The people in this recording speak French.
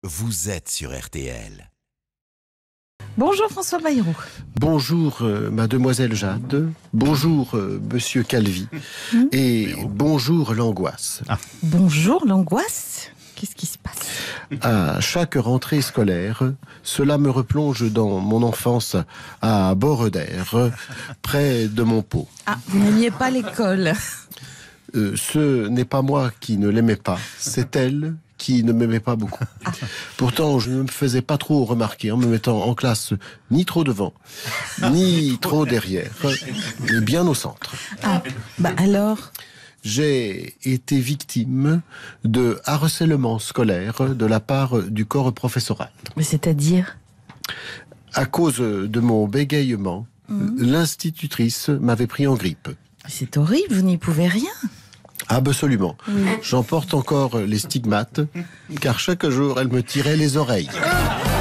Vous êtes sur RTL. Bonjour François Bayrou. Bonjour mademoiselle Jade, bonjour monsieur Calvi et bonjour l'angoisse. Bonjour l'angoisse. Qu'est-ce qui se passe? À chaque rentrée scolaire, cela me replonge dans mon enfance à Beaurepaire, près de mon pot. Ah, vous n'aimiez pas l'école? Ce n'est pas moi qui ne l'aimais pas, c'est elle qui ne m'aimait pas beaucoup. Pourtant, je ne me faisais pas trop remarquer en me mettant en classe ni trop devant, ni trop derrière, mais bien au centre. Ah, bah alors? J'ai été victime de harcèlement scolaire de la part du corps professoral. Mais c'est-à-dire? À cause de mon bégaiement, l'institutrice m'avait pris en grippe. C'est horrible, vous n'y pouvez rien. Absolument. J'en porte encore les stigmates, car chaque jour, elle me tirait les oreilles.